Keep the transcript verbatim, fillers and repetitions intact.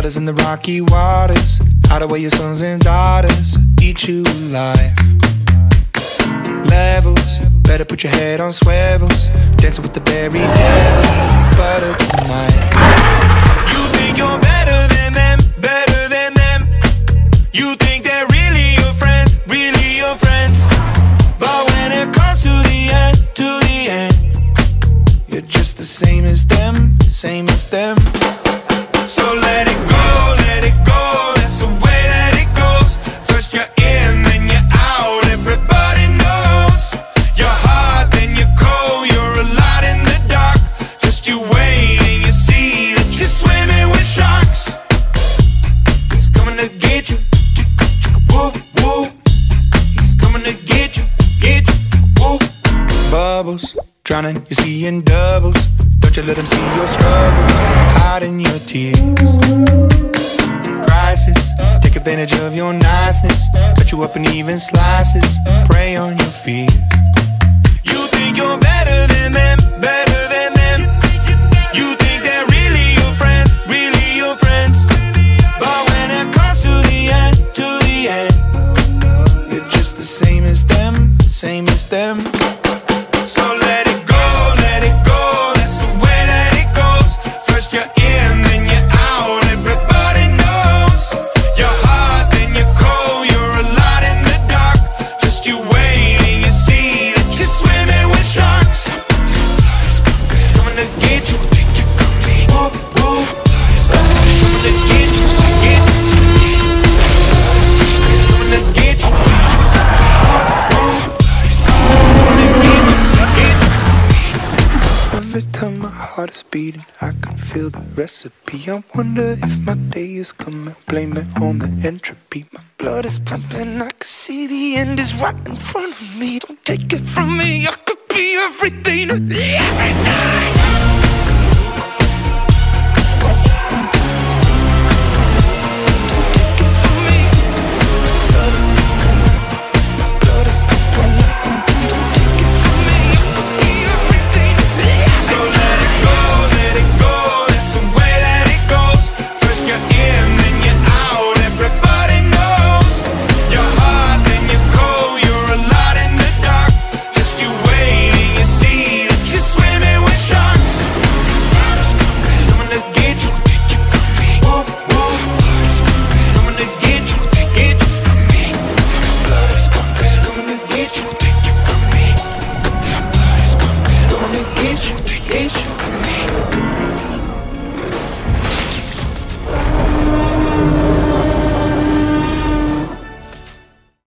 Blood is in the rocky waters. Hide away your sons and daughters, eat you alive. Levels, better put your head on swivels. Dancing with the berry devil, butter tonight. You think you're better than them, better than them. You think they're really your friends, really your friends. But when it comes to the end, to the end, you're just the same as them, same as them. So let it go, let it go, that's the way that it goes. First you're in, then you're out, everybody knows. You're hot, then you're cold, you're a lot in the dark. Just you wait and you see that you're swimming with sharks. He's coming to get you, whoop, whoop. He's coming to get you, get you, whoop. Bubbles, drowning, you're seeing doubles. Don't you let them see your struggles, hiding your tears. Crisis, take advantage of your niceness. Cut you up in even slices, prey on your fears. You think you're better than them, better than them. You think they're really your friends, really your friends. But when it comes to the end, to the end, you're just the same as them, same as them. So let it go, let it go. Every time my heart is beating, I can feel the recipe. I wonder if my day is coming, blame it on the entropy. My blood is pumping, I can see the end is right in front of me. Don't take it from me, I could be everything, everything.